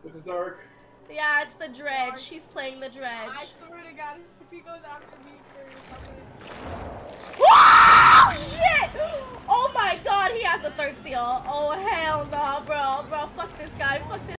This is dark. Yeah, it's the Dredge. He's playing the Dredge. I swear to God, if he goes after me for something. Whoa! Shit! Oh my God, he has a third seal. Oh hell no, bro. Bro, fuck this guy. Fuck this